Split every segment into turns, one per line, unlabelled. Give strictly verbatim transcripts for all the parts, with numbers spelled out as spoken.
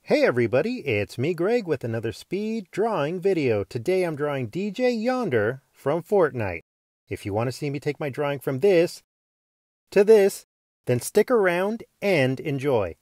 Hey everybody, it's me Greg with another speed drawing video. Today I'm drawing D J Yonder from Fortnite. If you want to see me take my drawing from this to this, then stick around and enjoy.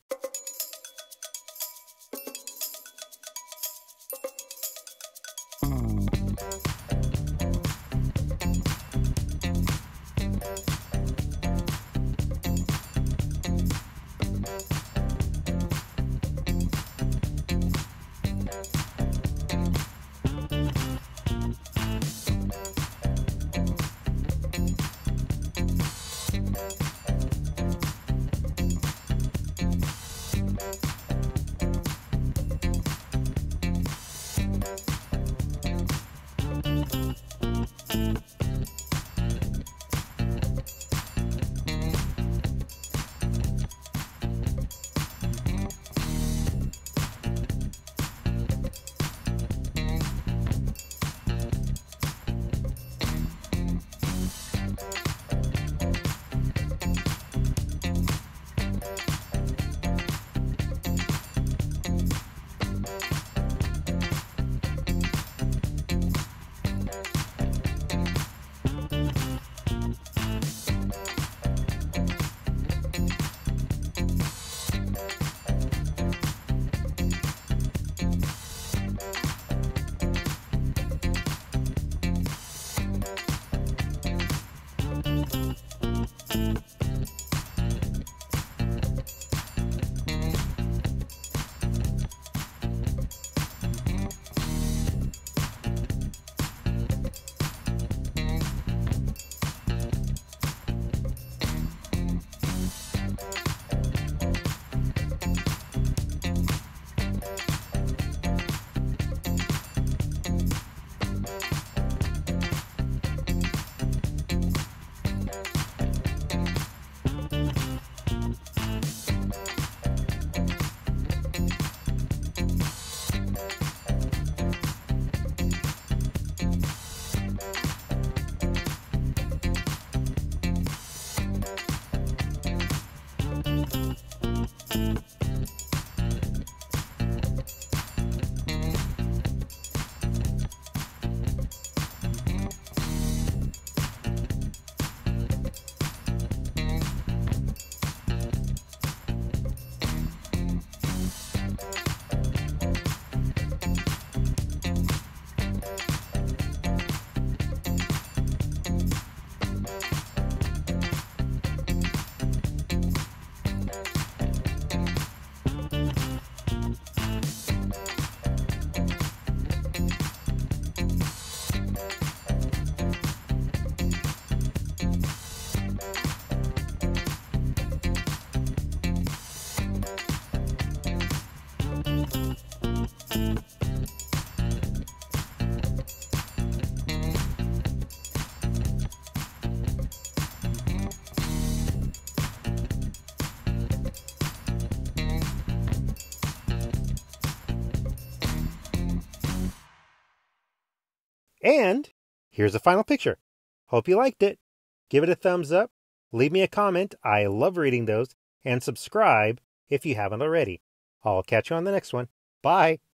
And here's the final picture. Hope you liked it. Give it a thumbs up, leave me a comment, I love reading those, and subscribe if you haven't already. I'll catch you on the next one. Bye!